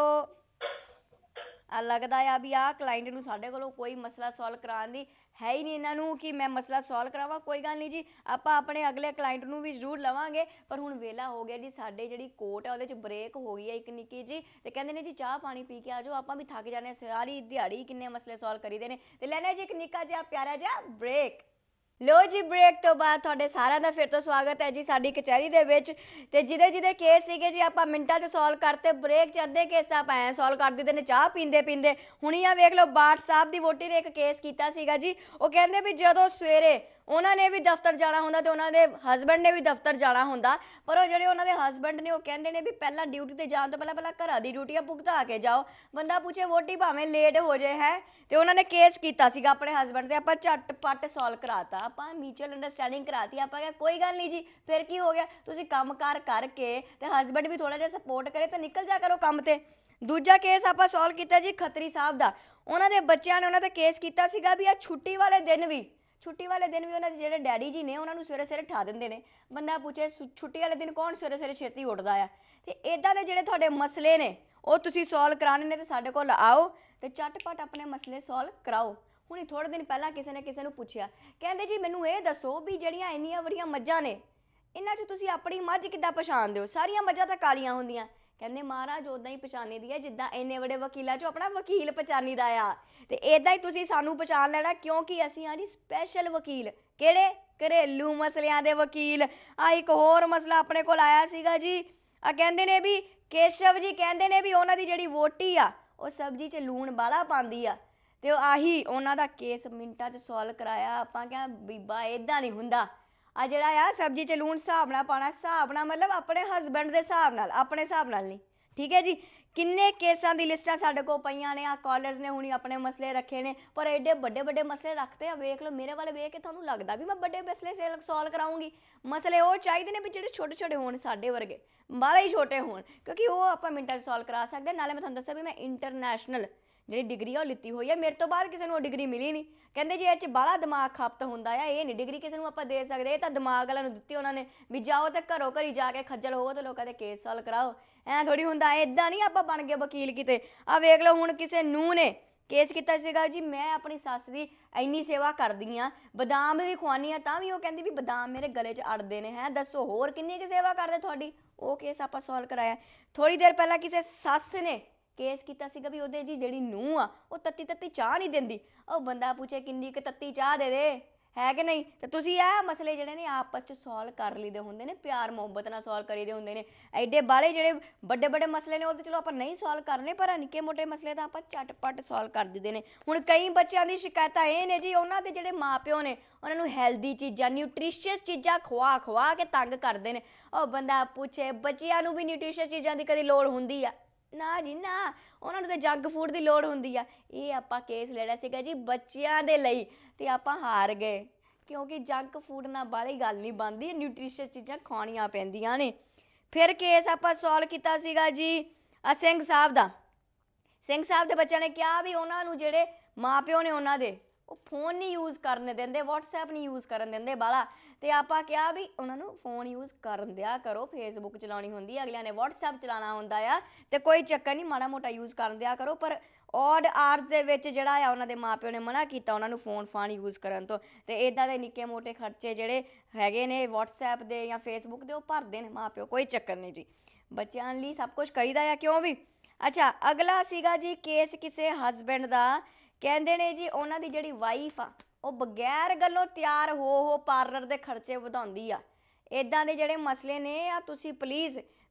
ਆ ਲੱਗਦਾ ਆ ਵੀ ਆਹ ਕਲਾਇੰਟ ਨੂੰ ਸਾਡੇ ਕੋਲੋਂ ਕੋਈ ਮਸਲਾ ਸੋਲਵ ਕਰਾਉਣ ਦੀ ਹੈ ਹੀ ਨਹੀਂ ਇਹਨਾਂ ਨੂੰ ਕਿ ਮੈਂ ਮਸਲਾ ਸੋਲਵ ਕਰਾਵਾਂ। ਕੋਈ ਗੱਲ ਨਹੀਂ ਜੀ, ਆਪਾਂ ਆਪਣੇ ਅਗਲੇ ਕਲਾਇੰਟ ਨੂੰ ਵੀ ਜ਼ਰੂਰ ਲਵਾਂਗੇ। ਪਰ ਹੁਣ ਵੇਲਾ ਹੋ ਗਿਆ ਜੀ, ਸਾਡੇ ਜਿਹੜੀ ਕੋਰਟ ਆ ਉਹਦੇ 'ਚ ਬ੍ਰੇਕ ਹੋ ਗਈ ਹੈ ਇੱਕ ਨਿੱਕੀ ਜੀ, ਤੇ ਕਹਿੰਦੇ ਨੇ ਜੀ ਚਾਹ ਪਾਣੀ ਪੀ ਕੇ ਆ ਜਾਓ, ਆਪਾਂ ਵੀ ਥੱਕ ਜਾਂਦੇ ਹਾਂ, ਸਾਰੀ ਦਿਹਾੜੀ ਕਿੰਨੇ ਮਸਲੇ ਸੋਲਵ ਕਰੀਦੇ ਨੇ, ਤੇ ਲੈਣਾ ਜੀ ਇੱਕ ਨਿੱਕਾ ਜਿਹਾ ਪਿਆਰਾ ਜਿਹਾ ਬ੍ਰੇਕ। ਲੋ ਜੀ, ਬ੍ਰੇਕ ਤੋਂ ਬਾਅਦ ਤੁਹਾਡੇ ਸਾਰਿਆਂ ਦਾ ਫਿਰ ਤੋਂ ਸਵਾਗਤ ਹੈ ਜੀ ਸਾਡੀ ਕਚਹਿਰੀ ਦੇ ਵਿੱਚ। ਤੇ ਜਿਹਦੇ ਜਿਹਦੇ ਕੇਸ ਸੀਗੇ ਜੀ ਆਪਾਂ ਮਿੰਟਾਂ 'ਚ ਸੋਲਵ ਕਰਤੇ, ਬ੍ਰੇਕ 'ਚ ਅੱਧੇ ਕੇਸ ਤਾਂ ਆਪਾਂ ਐਂ ਸੋਲਵ ਕਰ ਦਿੰਦੇ ਨੇ ਚਾਹ ਪੀਂਦੇ ਪੀਂਦੇ। ਹੁਣੀ ਆ ਵੇਖ ਲਓ, ਬਾਠ ਸਾਹਿਬ ਦੀ ਵੋਟੀ ਨੇ ਇੱਕ ਕੇਸ ਕੀਤਾ ਸੀਗਾ ਜੀ। ਉਹ ਕਹਿੰਦੇ ਵੀ ਜਦੋਂ ਸਵੇਰੇ ਉਹਨਾਂ ਨੇ ਵੀ ਦਫ਼ਤਰ ਜਾਣਾ ਹੁੰਦਾ ਤੇ ਉਹਨਾਂ ਦੇ ਹਸਬੈਂਡ ਨੇ ਵੀ ਦਫ਼ਤਰ ਜਾਣਾ ਹੁੰਦਾ, ਪਰ ਉਹ ਜਿਹੜੇ ਉਹਨਾਂ ਦੇ ਹਸਬੈਂਡ ਨੇ ਉਹ ਕਹਿੰਦੇ ਨੇ ਵੀ ਪਹਿਲਾਂ ਡਿਊਟੀ ਤੇ ਜਾਣ ਤੋਂ ਪਹਿਲਾਂ ਪਹਿਲਾਂ ਘਰਾਂ ਦੀ ਡਿਊਟੀਆਂ ਭੁਗਤਾ ਕੇ ਜਾਓ। ਬੰਦਾ ਪੁੱਛੇ ਵੋਟੀ ਭਾਵੇਂ ਲੇਟ ਹੋ ਜਾਏ ਹੈ, ਤੇ ਉਹਨਾਂ ਨੇ ਕੇਸ ਕੀਤਾ ਸੀਗਾ ਆਪਣੇ ਹਸਬੈਂਡ ਤੇ, ਆਪਾਂ ਝੱਟ ਪੱਟ ਸੋਲਵ ਕਰਾਤਾ, ਆਪਾਂ ਮਿਊਚੁਅਲ ਅੰਡਰਸਟੈਂਡਿੰਗ ਕਰਾਤੀ। ਆਪਾਂ ਕਿਹਾ ਕੋਈ ਗੱਲ ਨਹੀਂ ਜੀ, ਫਿਰ ਕੀ ਹੋ ਗਿਆ, ਤੁਸੀਂ ਕੰਮ ਕਾਰ ਕਰਕੇ ਤੇ ਹਸਬੈਂਡ ਵੀ ਥੋੜਾ ਜਿਹਾ ਸਪੋਰਟ ਕਰੇ ਤਾਂ ਨਿਕਲ ਜਾ ਕਰੋ ਕੰਮ ਤੇ। ਦੂਜਾ ਕੇਸ ਆਪਾਂ ਸੋਲਵ ਕੀਤਾ ਜੀ ਖੱਤਰੀ ਸਾਹਿਬ ਦਾ। ਉਹਨਾਂ ਦੇ ਬੱਚਿਆਂ ਨੇ ਉਹਨਾਂ ਤੇ ਕੇਸ ਕੀਤਾ ਸੀਗਾ ਵੀ ਆ ਛੁੱਟੀ ਵਾਲੇ ਦਿਨ ਵੀ ਛੁੱਟੀ ਵਾਲੇ ਦਿਨ ਵੀ ਉਹਨਾਂ ਦੇ ਜਿਹੜੇ ਡੈਡੀ ਜੀ ਨੇ ਉਹਨਾਂ ਨੂੰ ਸਵੇਰੇ ਸਵੇਰੇ ਠਾ ਦਿੰਦੇ ਨੇ। ਬੰਦਾ ਪੁੱਛੇ ਛੁੱਟੀ ਵਾਲੇ ਦਿਨ ਕੌਣ ਸਵੇਰੇ ਸਵੇਰੇ ਛੇਤੀ ਉੱਠਦਾ ਆ? ਤੇ ਇੱਦਾਂ ਦੇ ਜਿਹੜੇ ਤੁਹਾਡੇ ਮਸਲੇ ਨੇ ਉਹ ਤੁਸੀਂ ਸੋਲਵ ਕਰਾਉਣੇ ਨੇ ਤੇ ਸਾਡੇ ਕੋਲ ਆਓ ਤੇ ਝਟਪਟ ਆਪਣੇ ਮਸਲੇ ਸੋਲਵ ਕਰਾਓ। ਹੁਣੀ ਥੋੜੇ ਦਿਨ ਪਹਿਲਾਂ ਕਿਸੇ ਨੇ ਕਿਸੇ ਨੂੰ ਪੁੱਛਿਆ, ਕਹਿੰਦੇ ਜੀ ਮੈਨੂੰ ਇਹ ਦੱਸੋ ਵੀ ਜਿਹੜੀਆਂ ਇੰਨੀਆਂ ਬੜੀਆਂ ਮੱਝਾਂ ਨੇ, ਇਹਨਾਂ 'ਚ ਤੁਸੀਂ ਆਪਣੀ ਮੱਝ ਕਿੱਦਾਂ ਪਛਾਣਦੇ ਹੋ? ਸਾਰੀਆਂ ਮੱਝਾਂ ਤਾਂ ਕਾਲੀਆਂ ਹੁੰਦੀਆਂ। ਕਹਿੰਦੇ ਮਹਾਰਾਜ ਉਦਾਂ ਹੀ ਪਛਾਣੀ ਦੀ ਹੈ ਜਿੱਦਾਂ ਇੰਨੇ ਵੱਡੇ ਵਕੀਲਾਂ 'ਚੋਂ ਆਪਣਾ ਵਕੀਲ ਪਛਾਣੀ ਦਾ ਆ, ਤੇ ਇੱਦਾਂ ਹੀ ਤੁਸੀਂ ਸਾਨੂੰ ਪਛਾਣ ਲੈਣਾ, ਕਿਉਂਕਿ ਅਸੀਂ ਹਾਂ ਜੀ ਸਪੈਸ਼ਲ ਵਕੀਲ। ਕਿਹੜੇ? ਘਰੇਲੂ ਮਸਲਿਆਂ ਦੇ ਵਕੀਲ। ਆ ਇੱਕ ਹੋਰ ਮਸਲਾ ਆਪਣੇ ਕੋਲ ਆਇਆ ਸੀਗਾ ਜੀ। ਆ ਕਹਿੰਦੇ ਨੇ ਵੀ ਕੇਸ਼ਵ ਜੀ ਕਹਿੰਦੇ ਨੇ ਵੀ ਉਹਨਾਂ ਦੀ ਜਿਹੜੀ ਵੋਟੀ ਆ ਉਹ ਸਬਜ਼ੀ 'ਚ ਲੂਣ ਬਾਲਾ ਪਾਉਂਦੀ ਆ, ਤੇ ਆਹੀ ਉਹਨਾਂ ਦਾ ਕੇਸ ਮਿੰਟਾਂ 'ਚ ਸੋਲਵ ਕਰਾਇਆ। ਆਪਾਂ ਕਿਹਾ ਬੀਬਾ ਇੱਦਾਂ ਨਹੀਂ ਹੁੰਦਾ, ਆ ਜਿਹੜਾ ਆ ਸਬਜ਼ੀ 'ਚ ਲੂਣ ਹਿਸਾਬ ਨਾਲ ਪਾਉਣਾ, ਹਿਸਾਬ ਨਾਲ ਮਤਲਬ ਆਪਣੇ ਹਸਬੈਂਡ ਦੇ ਹਿਸਾਬ ਨਾਲ, ਆਪਣੇ ਹਿਸਾਬ ਨਾਲ ਨਹੀਂ, ਠੀਕ ਹੈ ਜੀ। ਕਿੰਨੇ ਕੇਸਾਂ ਦੀ ਲਿਸਟਾਂ ਸਾਡੇ ਕੋਲ ਪਈਆਂ ਨੇ। ਆ ਕਾਲਰਸ ਨੇ ਹੁਣੀ ਆਪਣੇ ਮਸਲੇ ਰੱਖੇ ਨੇ, ਪਰ ਐਡੇ ਵੱਡੇ ਵੱਡੇ ਮਸਲੇ ਰੱਖਦੇ ਆ। ਵੇਖ ਲਓ ਮੇਰੇ ਵਾਲੇ ਵੇਖ ਕੇ ਤੁਹਾਨੂੰ ਲੱਗਦਾ ਵੀ ਮੈਂ ਵੱਡੇ ਮਸਲੇ ਸੋਲਵ ਕਰਾਉਂਗੀ। ਮਸਲੇ ਉਹ ਚਾਹੀਦੇ ਨੇ ਵੀ ਜਿਹੜੇ ਛੋਟੇ ਛੋਟੇ ਹੋਣ, ਸਾਡੇ ਵਰਗੇ ਬਾਹਲੇ ਹੀ ਛੋਟੇ ਹੋਣ, ਕਿਉਂਕਿ ਉਹ ਆਪਾਂ ਮਿੰਟਾਂ 'ਚ ਸੋਲਵ ਕਰਾ ਸਕਦੇ। ਨਾਲੇ ਮੈਂ ਤੁਹਾਨੂੰ ਦੱਸਿਆ ਵੀ ਮੈਂ ਇੰਟਰਨੈਸ਼ਨਲ ਜਿਹੜੀ ਡਿਗਰੀ ਆ ਉਹ ਲਿੱਤੀ ਹੋਈ ਹੈ, ਮੇਰੇ ਤੋਂ ਬਾਅਦ ਕਿਸੇ ਨੂੰ ਉਹ ਡਿਗਰੀ ਮਿਲੀ ਨਹੀਂ। ਕਹਿੰਦੇ ਜੀ ਇਹ 'ਚ ਬਾਹਲਾ ਦਿਮਾਗ ਖਪਤ ਹੁੰਦਾ ਆ, ਇਹ ਨਹੀਂ ਡਿਗਰੀ ਕਿਸੇ ਨੂੰ ਆਪਾਂ ਦੇ ਸਕਦੇ, ਇਹ ਤਾਂ ਦਿਮਾਗ ਵਾਲਿਆਂ ਨੂੰ ਦਿੱਤੀ ਉਹਨਾਂ ਨੇ ਵੀ ਜਾਓ ਤੇ ਘਰੋਂ ਘਰੀ ਜਾ ਕੇ ਖੱਜਲ ਹੋਵੋ ਤੇ ਲੋਕਾਂ ਦੇ ਕੇਸ ਸੋਲਵ ਕਰਾਓ। ਐਂ ਥੋੜੀ ਹੁੰਦਾ, ਇੱਦਾਂ ਨਹੀਂ ਆਪਾਂ ਬਣ ਗਏ ਵਕੀਲ ਕਿਤੇ। ਆ ਵੇਖ ਲਓ ਹੁਣ ਕਿਸੇ ਨੂੰਹ ਨੇ ਕੇਸ ਕੀਤਾ ਸੀਗਾ ਜੀ, ਮੈਂ ਆਪਣੀ ਸੱਸ ਦੀ ਇੰਨੀ ਸੇਵਾ ਕਰਦੀ ਹਾਂ, ਬਦਾਮ ਵੀ ਖਵਾਉਂਦੀ ਹਾਂ, ਤਾਂ ਵੀ ਉਹ ਕਹਿੰਦੀ ਵੀ ਬਦਾਮ ਮੇਰੇ ਗਲੇ 'ਚ ਅੜਦੇ ਨੇ। ਹੈ ਦੱਸੋ ਹੋਰ ਕਿੰਨੀ ਕੁ ਸੇਵਾ ਕਰਦੇ ਤੁਹਾਡੀ? ਉਹ ਕੇਸ ਆਪਾਂ ਸੋਲਵ ਕਰਾਇਆ। ਥੋੜੀ ਦੇਰ ਪਹਿਲਾਂ ਕਿਸੇ ਸੱਸ ਨੇ ਕੇਸ ਕੀਤਾ ਸੀਗਾ ਵੀ ਉਹਦੇ ਜੀ ਜਿਹੜੀ ਨੂੰਹ ਆ ਉਹ ਤੱਤੀ ਤੱਤੀ ਚਾਹ ਨਹੀਂ ਦਿੰਦੀ। ਉਹ ਬੰਦਾ ਪੁੱਛੇ ਕਿੰਨੀ ਕੁ ਤੱਤੀ ਚਾਹ ਦੇ ਦੇ, ਹੈ ਕਿ ਨਹੀਂ? ਤੇ ਤੁਸੀਂ ਇਹ ਮਸਲੇ ਜਿਹੜੇ ਨੇ ਆਪਸ 'ਚ ਸੋਲਵ ਕਰ ਲਈਦੇ ਹੁੰਦੇ ਨੇ, ਪਿਆਰ ਮੁਹੱਬਤ ਨਾਲ ਸੋਲਵ ਕਰੀਦੇ ਹੁੰਦੇ ਨੇ। ਐਡੇ ਬਾਲੇ ਜਿਹੜੇ ਵੱਡੇ ਵੱਡੇ ਮਸਲੇ ਨੇ ਉਹ ਤਾਂ ਚਲੋ ਆਪਾਂ ਨਹੀਂ ਸੋਲਵ ਕਰਨੇ, ਪਰ ਨਿੱਕੇ ਮੋਟੇ ਮਸਲੇ ਤਾਂ ਆਪਾਂ ਝਟਪਟ ਸੋਲਵ ਕਰ ਦਿੰਦੇ ਨੇ। ਹੁਣ ਕਈ ਬੱਚਿਆਂ ਦੀ ਸ਼ਿਕਾਇਤਾਂ ਇਹ ਨੇ ਜੀ, ਉਹਨਾਂ ਦੇ ਜਿਹੜੇ ਮਾਪਿਓ ਨੇ ਉਹਨਾਂ ਨੂੰ ਹੈਲਦੀ ਚੀਜ਼ਾਂ, ਨਿਊਟ੍ਰੀਸ਼ੀਅਸ ਚੀਜ਼ਾਂ ਖਵਾ ਖਵਾ ਕੇ ਤੰਗ ਕਰਦੇ ਨੇ। ਉਹ ਬੰਦਾ ਪੁੱਛੇ ਬੱਚਿਆਂ ਨੂੰ ਵੀ ਨਿਊਟ੍ਰੀਸ਼ੀਅਸ ਚੀਜ਼ਾਂ ਦੀ ਕਦੀ ਲੋੜ ਹੁੰਦੀ ਆ? ਨਾ ਜੀ ਨਾ, ਉਹਨਾਂ ਨੂੰ ਤਾਂ ਜੰਕ ਫੂਡ ਦੀ ਲੋੜ ਹੁੰਦੀ ਆ। ਇਹ ਆਪਾਂ ਕੇਸ ਲੜਿਆ ਸੀਗਾ ਜੀ ਬੱਚਿਆਂ ਦੇ ਲਈ, ਤੇ ਆਪਾਂ ਹਾਰ ਗਏ, ਕਿਉਂਕਿ ਜੰਕ ਫੂਡ ਨਾਲ ਬਾਹਲੀ ਗੱਲ ਨਹੀਂ ਬਣਦੀ, ਨਿਊਟ੍ਰੀਸ਼ੀਅਸ ਚੀਜ਼ਾਂ ਖਾਣੀਆਂ ਪੈਂਦੀਆਂ ਨੇ। ਫਿਰ ਕੇਸ ਆਪਾਂ ਸੋਲਵ ਕੀਤਾ ਸੀਗਾ ਜੀ ਆ ਸਿੰਘ ਸਾਹਿਬ ਦਾ। ਸਿੰਘ ਸਾਹਿਬ ਦੇ ਬੱਚਿਆਂ ਨੇ ਕਿਹਾ ਵੀ ਉਹਨਾਂ ਨੂੰ ਜਿਹੜੇ ਮਾਂ ਪਿਓ ਨੇ ਉਹਨਾਂ ਦੇ ਉਹ ਫੋਨ ਨਹੀਂ ਯੂਜ਼ ਕਰਨ ਦਿੰਦੇ, ਵਟਸਐਪ ਨਹੀਂ ਯੂਜ਼ ਕਰਨ ਦਿੰਦੇ ਬਾਹਲਾ, ਤੇ ਆਪਾਂ ਕਿਹਾ ਵੀ ਉਹਨਾਂ ਨੂੰ ਫੋਨ ਯੂਜ਼ ਕਰਨ ਦਿਆ ਕਰੋ। ਫੇਸਬੁੱਕ ਚਲਾਉਣੀ ਹੁੰਦੀ, ਅਗਲਿਆਂ ਨੇ ਵਟਸਐਪ ਚਲਾਉਣਾ ਹੁੰਦਾ ਆ, ਤੇ ਕੋਈ ਚੱਕਰ ਨਹੀਂ, ਮਾੜਾ ਮੋਟਾ ਯੂਜ਼ ਕਰਨ ਦਿਆ ਕਰੋ। ਪਰ ਔਡ ਆਰਸ ਦੇ ਵਿੱਚ ਜਿਹੜਾ ਆ ਉਹਨਾਂ ਦੇ ਮਾਂ ਪਿਓ ਨੇ ਮਨਾ ਕੀਤਾ ਉਹਨਾਂ ਨੂੰ ਫੋਨ ਫਾਨ ਯੂਜ਼ ਕਰਨ ਤੋਂ। ਤੇ ਇੱਦਾਂ ਦੇ ਨਿੱਕੇ ਮੋਟੇ ਖਰਚੇ ਜਿਹੜੇ ਹੈਗੇ ਨੇ ਵਟਸਐਪ ਦੇ ਜਾਂ ਫੇਸਬੁੱਕ ਦੇ ਉਹ ਭਰਦੇ ਨੇ ਮਾਂ ਪਿਓ, ਕੋਈ ਚੱਕਰ ਨਹੀਂ ਜੀ, ਬੱਚਿਆਂ ਲਈ ਸਭ ਕੁਝ ਕਰੀਦਾ ਆ, ਕਿਉਂ ਵੀ। ਅੱਛਾ, ਅਗਲਾ ਸੀਗਾ ਜੀ ਕੇਸ ਕਿਸੇ ਹਸਬੈਂਡ ਦਾ। ਕਹਿੰਦੇ ਨੇ ਜੀ ਉਹਨਾਂ ਦੀ ਜਿਹੜੀ ਵਾਈਫ ਆ ਉਹ ਬਗੈਰ ਗੱਲੋਂ ਤਿਆਰ ਹੋ ਹੋ ਪਾਰਲਰ ਦੇ ਖਰਚੇ ਵਧਾਉਂਦੀ ਆ। ਇੱਦਾਂ ਦੇ ਜਿਹੜੇ ਮਸਲੇ ਨੇ ਆ ਤੁਸੀਂ ਪਲੀਜ਼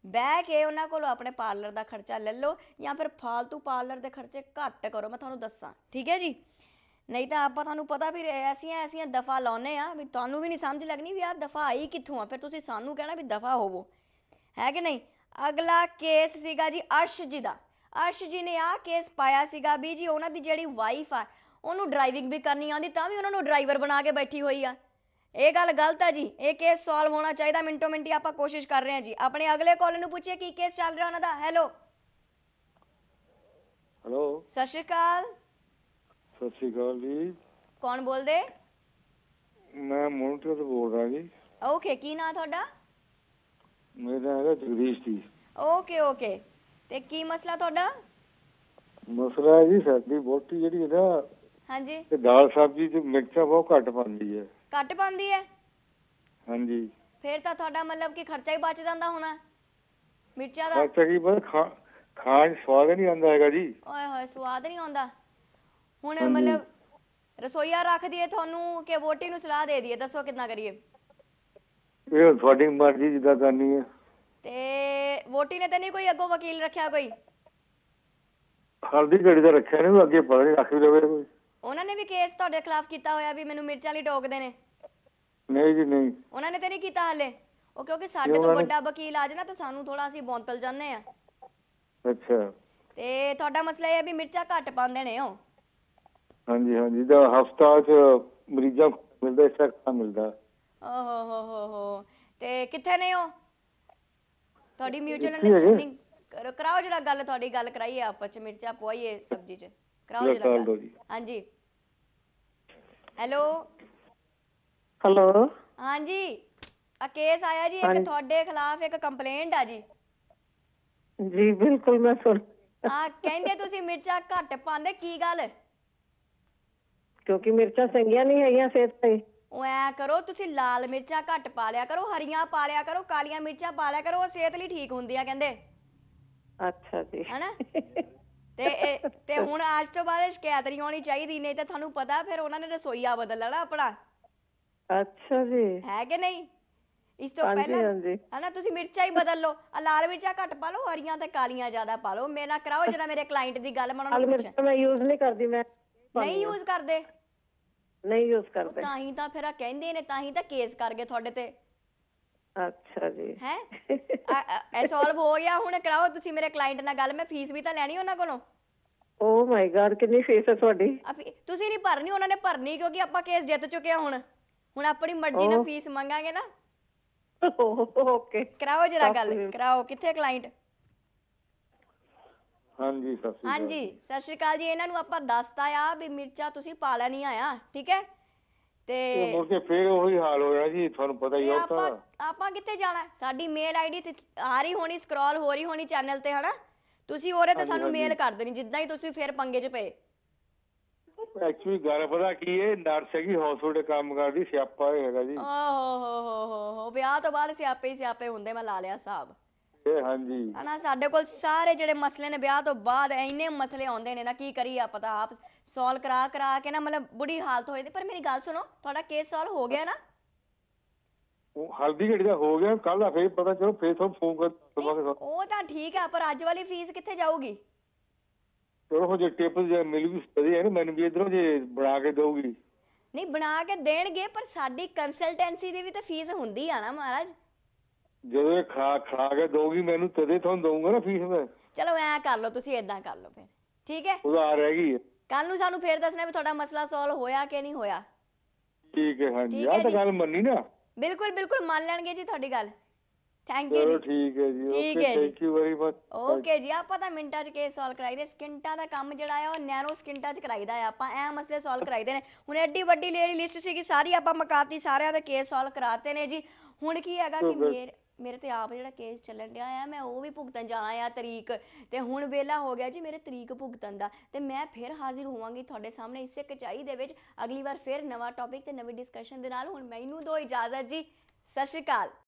ਬਹਿ ਕੇ ਉਹਨਾਂ ਕੋਲੋਂ ਆਪਣੇ ਪਾਰਲਰ ਦਾ ਖਰਚਾ ਲੈ ਲਓ ਜਾਂ ਫਿਰ ਫਾਲਤੂ ਪਾਰਲਰ ਦੇ ਖਰਚੇ ਘੱਟ ਕਰੋ, ਮੈਂ ਤੁਹਾਨੂੰ ਦੱਸਾਂ, ਠੀਕ ਹੈ ਜੀ। ਨਹੀਂ ਤਾਂ ਆਪਾਂ ਤੁਹਾਨੂੰ ਪਤਾ ਵੀ ਐਸੀਆਂ ਐਸੀਆਂ ਦਫਾ ਲਾਉਂਦੇ ਆ ਵੀ ਤੁਹਾਨੂੰ ਵੀ ਨਹੀਂ ਸਮਝ ਲੱਗਣੀ ਵੀ ਆਹ ਦਫਾ ਆਈ ਕਿੱਥੋਂ ਆ, ਫਿਰ ਤੁਸੀਂ ਸਾਨੂੰ ਕਹਿਣਾ ਵੀ ਦਫਾ ਹੋਵੋ, ਹੈ ਕਿ ਨਹੀਂ। ਅਗਲਾ ਕੇਸ ਸੀਗਾ ਜੀ ਅਰਸ਼ ਜੀ ਦਾ। ਅਰਸ਼ ਜੀ ਨੇ ਆਹ ਕੇਸ ਪਾਇਆ ਸੀਗਾ ਵੀ ਜੀ ਉਹਨਾਂ ਦੀ ਜਿਹੜੀ ਵਾਈਫ ਆ ਉਹਨੂੰ ਡਰਾਈਵਿੰਗ ਵੀ ਕਰਨੀ ਆਉਂਦੀ ਤਾਂ ਵੀ ਉਹਨਾਂ ਨੂੰ ਡਰਾਈਵਰ ਬਣਾ ਕੇ ਬੈਠੀ ਹੋਈ ਆ। ਇਹ ਗੱਲ ਗਲਤ ਆ ਜੀ, ਇਹ ਕੇਸ ਸੋਲਵ ਹੋਣਾ ਚਾਹੀਦਾ ਮਿੰਟੋ ਮਿੰਟੀ, ਆਪਾਂ ਕੋਸ਼ਿਸ਼ ਕਰ ਰਹੇ ਹਾਂ ਜੀ। ਆਪਣੇ ਅਗਲੇ ਕਾਲਰ ਨੂੰ ਪੁੱਛੀਏ ਕੀ ਕੇਸ ਚੱਲ ਰਿਹਾ ਉਹਨਾਂ ਦਾ। ਹੈਲੋ ਹੈਲੋ, ਸਤਿ ਸ਼੍ਰੀ ਅਕਾਲ। ਸਤਿ ਸ਼੍ਰੀ ਅਕਾਲ ਜੀ। ਕੌਣ ਬੋਲਦੇ? ਮੈਂ ਮੋਨਟਰ ਤੋਂ ਬੋਲ ਰਿਹਾ ਜੀ। ਓਕੇ, ਕੀ ਨਾਂ ਤੁਹਾਡਾ? ਮੇਰਾ ਹੈਗਾ ਜਗਦੀਸ਼ ਜੀ। ਓਕੇ ਓਕੇ, ਤੇ ਕੀ ਮਸਲਾ ਤੁਹਾਡਾ? ਮਸਲਾ ਹੈ ਜੀ ਸਾਡੀ ਵਹੁਟੀ ਜਿਹੜੀ ਹੈ ਨਾ, ਹਾਂਜੀ, ਤੇ ਦਾਲ ਸਬਜ਼ੀ ਚ ਮਿਰਚਾਂ ਬਹੁਤ ਘੱਟ ਪਾਉਂਦੀ ਹੈ। ਘੱਟ ਪਾਉਂਦੀ ਹੈ? ਹਾਂਜੀ। ਫਿਰ ਤਾਂ ਤੁਹਾਡਾ ਮਤਲਬ ਕਿ ਖਰਚਾ ਹੀ ਬਚ ਜਾਂਦਾ ਹੋਣਾ ਮਿਰਚਾਂ ਦਾ। ਖਰਚਾ ਕੀ ਬਸ ਖਾ ਖਾਣ ਚ ਸਵਾਦ ਨਹੀਂ ਆਉਂਦਾ ਹੈਗਾ ਜੀ। ਓਏ ਹੋਏ, ਸਵਾਦ ਨਹੀਂ ਆਉਂਦਾ। ਹੁਣ ਮਤਲਬ ਰਸੋਈਆ ਰੱਖ ਦਈਏ ਤੁਹਾਨੂੰ ਕਿ ਵੋਟੀ ਨੂੰ ਸਲਾਹ ਦੇ ਦਈਏ, ਦੱਸੋ ਕਿੱਦਾਂ ਕਰੀਏ? ਇਹ ਤੁਹਾਡੀ ਮਰਜ਼ੀ ਜਿੱਦਾਂ ਕਰਨੀ ਹੈ। ਤੇ ਵੋਟੀ ਨੇ ਤਾਂ ਨਹੀਂ ਕੋਈ ਅੱਗੋਂ ਵਕੀਲ ਰੱਖਿਆ ਕੋਈ? ਹਲਦੀ ਘੜੀ ਦਾ ਰੱਖਿਆ ਨਹੀਂ, ਅੱਗੇ ਪਤਾ ਨਹੀਂ ਰੱਖ ਵੀ ਲਵੇ ਕੋਈ। ਉਹਨਾਂ ਨੇ ਵੀ ਕੇਸ ਤੁਹਾਡੇ ਖਿਲਾਫ ਕੀਤਾ ਹੋਇਆ ਵੀ ਮੈਨੂੰ ਮਿਰਚਾਂ ਲਈ ਟੋਕਦੇ ਨੇ? ਨਹੀਂ ਜੀ ਨਹੀਂ, ਉਹਨਾਂ ਨੇ ਤੇ ਨਹੀਂ ਕੀਤਾ ਹਾਲੇ। ਉਹ ਕਿਉਂਕਿ ਸਾਡੇ ਤੋਂ ਵੱਡਾ ਵਕੀਲ ਆ ਜਾਏ ਨਾ ਤਾਂ ਸਾਨੂੰ ਥੋੜਾ ਅਸੀਂ ਬੌਂਤਲ ਜਾਂਦੇ ਆ। ਅੱਛਾ। ਤੇ ਤੁਹਾਡਾ ਮਸਲਾ ਇਹ ਹੈ ਵੀ ਮਿਰਚਾਂ ਘੱਟ ਪਾਉਂਦੇ ਨੇ ਉਹ? ਹਾਂਜੀ ਹਾਂਜੀ, ਦਾ ਹਫਤਾ ਚ ਮਰੀਜ਼ਾਂ ਮਿਲਦਾ ਇਸ ਤਰ੍ਹਾਂ ਮਿਲਦਾ। ਓਹੋ ਹੋ ਹੋ ਹੋ, ਤੇ ਕਿੱਥੇ ਨੇ ਉਹ? ਤੁਹਾਡੀ ਮਿਊਚੁਅਲ ਅੰਡਰਸਟੈਂਡਿੰਗ ਕਰਾਓ ਜਿਹੜਾ ਗੱਲ, ਤੁਹਾਡੀ ਗੱਲ ਕਰਾਈਏ ਆਪਸ ਚ, ਮਿਰਚਾਂ ਪਵਾਈਏ ਸਬਜ਼ੀ ਚ, ਕਰਾਓ ਜਿਹੜਾ ਗੱਲ। ਹਾਂਜੀ ਹੈਲੋ ਹੈਲੋ ਹਾਂਜੀ, ਆ ਕੇਸ ਆਇਆ ਜੀ ਇੱਕ ਤੁਹਾਡੇ ਖਿਲਾਫ, ਇੱਕ ਕੰਪਲੇਂਟ ਆ ਜੀ। ਜੀ ਬਿਲਕੁਲ, ਮੈਂ ਸੁਣ ਆ ਕਹਿੰਦੇ ਤੁਸੀਂ ਮਿਰਚਾਂ ਘੱਟ ਪਾਉਂਦੇ, ਕੀ ਗੱਲ? ਕਿਉਂਕਿ ਮਿਰਚਾਂ ਚੰਗੀਆਂ ਨਹੀਂ ਹੈਗੀਆਂ ਸਿਹਤ ਲਈ। ਉਹ ਐ ਕਰੋ, ਤੁਸੀਂ ਲਾਲ ਮਿਰਚਾਂ ਘੱਟ ਪਾ ਲਿਆ ਕਰੋ, ਹਰੀਆਂ ਪਾ ਲਿਆ ਕਰੋ, ਕਾਲੀਆਂ ਮਿਰਚਾਂ ਪਾ ਲਿਆ ਕਰੋ, ਉਹ ਸਿਹਤ ਲਈ ਠੀਕ ਹੁੰਦੀ ਆ ਕਹਿੰਦੇ। ਅੱਛਾ ਜੀ। ਹਨਾ? ਤੇ ਇਹ ਤੇ ਹੁਣ ਅੱਜ ਤੋਂ ਬਾਅਦ ਸ਼ਿਕਾਇਤ ਨਹੀਂ ਆਉਣੀ ਚਾਹੀਦੀ, ਨਹੀਂ ਤਾਂ ਤੁਹਾਨੂੰ ਪਤਾ ਫਿਰ ਉਹਨਾਂ ਨੇ ਰਸੋਈਆ ਬਦਲ ਲੈਣਾ ਆਪਣਾ। ਅੱਛਾ ਜੀ, ਹੈ ਕਿ ਨਹੀਂ? ਇਸ ਤੋਂ ਹਾਂਜੀ ਪਹਿਲਾਂ ਹਾਂਜੀ, ਹਨਾ ਤੁਸੀਂ ਮਿਰਚਾਂ ਹੀ ਬਦਲ ਲਓ, ਆ ਲਾਲ ਮਿਰਚਾਂ ਘੱਟ ਪਾ ਲਓ, ਹਰੀਆਂ ਤੇ ਕਾਲੀਆਂ ਜ਼ਿਆਦਾ ਪਾ ਲਓ। ਮੇਰੇ ਨਾਲ ਕਰਾਓ ਜਿਹੜਾ ਮੇਰੇ ਕਲਾਇੰਟ ਦੀ ਗੱਲ, ਮੈਂ ਉਹਨਾਂ ਲਾਲ ਨੂੰ ਪੁੱਛਾਂ। ਮਿਰਚ ਮੈਂ ਯੂਜ਼ ਨਹੀਂ ਕਰਦੀ, ਮੈਂ ਨਹੀਂ ਯੂਜ਼ ਕਰਦੇ? ਨਹੀਂ ਯੂਜ਼ ਕਰਦੇ। ਤਾਂ ਹੀ ਤਾਂ ਫਿਰ ਆ ਕਹਿੰਦੇ ਨੇ, ਤਾਂ ਹੀ ਤਾਂ ਕੇਸ ਕਰ ਗਏ ਤੁਹਾਡੇ ਤੇ। ਅੱਛਾ ਜੀ। ਹੈ ਇਹ ਸੋਲਵ ਹੋ ਗਿਆ, ਹੁਣ ਕਰਾਓ ਤੁਸੀਂ ਮੇਰੇ ਕਲਾਇੰਟ ਨਾਲ ਗੱਲ, ਮੈਂ ਫੀਸ ਵੀ ਤਾਂ ਲੈਣੀ ਉਹਨਾਂ ਕੋਲੋਂ। ਓ ਮਾਈ ਗॉड, ਕਿੰਨੀ ਫੀਸ ਹੈ ਤੁਹਾਡੀ? ਤੁਸੀਂ ਨਹੀਂ ਭਰਨੀ, ਉਹਨਾਂ ਨੇ ਭਰਨੀ, ਕਿਉਂਕਿ ਆਪਾਂ ਕੇਸ ਜਿੱਤ ਚੁੱਕੇ ਆ। ਹੁਣ ਹੁਣ ਆਪਣੀ ਮਰਜ਼ੀ ਨਾਲ ਫੀਸ ਮੰਗਾਂਗੇ ਨਾ। ਓਕੇ, ਕਰਾਓ ਜਰਾ ਗੱਲ, ਕਰਾਓ। ਕਿੱਥੇ ਕਲਾਇੰਟ? ਹਾਂਜੀ ਸਤਿ ਸ਼੍ਰੀ ਅਕਾਲ। ਹਾਂਜੀ ਸਤਿ ਸ਼੍ਰੀ ਅਕਾਲ ਜੀ। ਇਹਨਾਂ ਨੂੰ ਆਪਾਂ ਦੱਸਤਾ ਆ ਵੀ ਮਿਰਚਾਂ ਤੁਸੀਂ ਪਾ ਲੈਣੀਆਂ ਆ, ਠੀਕ ਹੈ? ਤੇ ਮੁੜ ਕੇ ਫੇਰ ਉਹੀ ਹਾਲ ਹੋਇਆ ਜੀ, ਤੁਹਾਨੂੰ ਪਤਾ ਹੀ ਆ। ਆਪਾਂ ਆਪਾਂ ਕਿੱਥੇ ਜਾਣਾ? ਸਾਡੀ ਮੇਲ ਆਈਡੀ ਤੇ ਆ ਰਹੀ ਹੋਣੀ, ਸਕਰੋਲ ਹੋ ਰਹੀ ਹੋਣੀ ਚੈਨਲ ਤੇ, ਹਨਾ? ਤੁਸੀਂ ਉਹਦੇ ਤੇ ਸਾਨੂੰ ਮੇਲ ਕਰ ਦੇਣੀ ਜਿੱਦਾਂ ਹੀ ਤੁਸੀਂ ਫੇਰ ਪੰਗੇ 'ਚ ਪਏ। ਐਕਚੁਅਲੀ ਗੱਲ ਪਤਾ ਕੀ ਹੈ, ਨਰਸ ਹੈਗੀ ਹਸਪੀਟਲ ਕੰਮ ਕਰਦੀ, ਸਿਆਪਾ ਹੈਗਾ ਜੀ। ਓਹ ਹੋ ਹੋ ਹੋ ਹੋ, ਵਿਆਹ ਤੋਂ ਬਾਅਦ ਸਿਆਪੇ ਹੀ ਸਿਆਪੇ ਹੁੰਦੇ, ਮੈਂ ਲਾ ਲਿਆ ਹਿਸਾਬ। ਇਹ ਹਾਂਜੀ ਹਨਾ, ਸਾਡੇ ਕੋਲ ਸਾਰੇ ਜਿਹੜੇ ਮਸਲੇ ਨੇ ਵਿਆਹ ਤੋਂ ਬਾਅਦ ਇੰਨੇ ਮਸਲੇ ਆਉਂਦੇ ਨੇ ਨਾ, ਕੀ ਕਰੀਏ ਆਪਾਂ ਤਾਂ ਆਪ ਸੋਲਵ ਕਰਾ ਕਰਾ ਕੇ ਨਾ ਮਤਲਬ ਬੁਰੀ ਹਾਲਤ ਹੋ ਜਾਂਦੀ। ਪਰ ਮੇਰੀ ਗੱਲ ਸੁਣੋ, ਤੁਹਾਡਾ ਕੇਸ ਸੋਲਵ ਹੋ ਗਿਆ ਨਾ? ਉਹ ਹਲਦੀ ਘੜੀ ਦਾ ਹੋ ਗਿਆ, ਕੱਲ ਦਾ ਫੇਰ ਪਤਾ ਚਲੋ ਫੇਰ ਤੁਹਾਨੂੰ ਫੋਨ ਕਰ। ਉਹ ਤਾਂ ਠੀਕ ਹੈ, ਪਰ ਅੱਜ ਵਾਲੀ ਫੀਸ ਕਿੱਥੇ ਜਾਊਗੀ? ਚਲੋ ਜੇ ਟਿਪ ਜੇ ਮਿਲ ਵੀ ਸਕਦੀ ਹੈ ਨਾ, ਮੈਨੂੰ ਵੀ ਇਧਰੋਂ ਜੇ ਬਣਾ ਕੇ ਦਊਗੀ। ਨਹੀਂ ਬਣਾ ਕੇ ਦੇਣਗੇ, ਪਰ ਸਾਡੀ ਕੰਸਲਟੈਂਸੀ ਦੀ ਵੀ ਤਾਂ ਫੀਸ ਹੁੰਦੀ ਆ ਨਾ ਮਹਾਰਾਜ। ਜਦੋਂ ਇਹ ਖਾ ਖਾ ਕੇ ਦਊਗੀ ਮੈਨੂੰ, ਤਦੇ ਤੁਹਾਨੂੰ ਦਊਂਗਾ ਨਾ ਫੀਸ ਮੈਂ। ਚਲੋ ਐਂ ਕਰ ਲਓ, ਤੁਸੀਂ ਏਦਾਂ ਕਰ ਲਓ ਫਿਰ, ਠੀਕ ਹੈ? ਉਧਾਰ ਰਹਿ ਗਈ ਹੈ। ਕੱਲ ਨੂੰ ਸਾਨੂੰ ਫੇਰ ਦੱਸਣਾ ਵੀ ਤੁਹਾਡਾ ਮਸਲਾ ਸੋਲਵ ਹੋਇਆ ਕਿ ਨਹੀਂ ਹੋਇਆ। ਠੀਕ ਹੈ, ਹਾਂਜੀ ਆਹ ਤਾਂ ਗੱਲ ਮੰਨੀ ਨਾ। ਬਿਲਕੁਲ ਬਿਲਕੁਲ ਮੰਨ ਲੈਣਗੇ ਜੀ ਤੁਹਾਡੀ ਗੱਲ। ਥੈਂਕ ਯੂ ਚਲੋ ਜੀ। ਠੀਕ ਹੈ ਜੀ, ਠੀਕ ਓਕੇ, ਹੈ ਜੀ, thank you very much. Okay ਜੀ। ਆਪਾਂ ਤਾਂ ਮਿੰਟਾਂ 'ਚ ਕੇਸ ਸੋਲਵ ਕਰਾਈਦੇ, ਸਕਿੰਟਾਂ ਦਾ ਕੰਮ ਜਿਹੜਾ ਆ ਉਹ ਨੈਰੋ ਸਕਿੰਟਾਂ 'ਚ ਕਰਾਈਦਾ ਆ। ਆਪਾਂ ਐ ਮਸਲੇ ਸੋਲਵ ਕਰਾਈਦੇ ਨੇ। ਹੁਣ ਐਡੀ ਵੱਡੀ ਲੇਡੀ ਲਿਸਟ ਸੀਗੀ, ਸਾਰੀ ਆਪਾਂ ਮੁਕਾਤੀ, ਸਾਰਿਆਂ ਦੇ ਕੇਸ ਸੋਲਵ ਕਰਾਤੇ ਨੇ ਜੀ। ਹੁਣ ਕੀ ਹੈਗਾ ਕਿ ਮੇਰੇ ਮੇਰੇ ਤੇ ਆਪ ਜਿਹੜਾ ਕੇਸ ਚੱਲਣ ਡਿਆ ਆ, ਮੈਂ ਉਹ ਵੀ ਭੁਗਤਣ ਜਾਣਾ ਆ ਤਰੀਕ, ਤੇ ਹੁਣ ਵੇਲਾ ਹੋ ਗਿਆ ਜੀ ਮੇਰੇ ਤਰੀਕ ਭੁਗਤਣ ਦਾ। ਤੇ ਮੈਂ ਫਿਰ ਹਾਜ਼ਰ ਹੋਵਾਂਗੀ ਤੁਹਾਡੇ ਸਾਹਮਣੇ ਇਸੇ ਕਚਾਈ ਦੇ ਵਿੱਚ ਅਗਲੀ ਵਾਰ ਫਿਰ ਨਵਾਂ ਟੌਪਿਕ ਤੇ ਨਵੀਂ ਡਿਸਕਸ਼ਨ ਦੇ ਨਾਲ। ਹੁਣ ਮੈਨੂੰ ਦਿਓ ਇਜਾਜ਼ਤ ਜੀ, ਸਤਿ ਸ਼੍ਰੀ ਅਕਾਲ।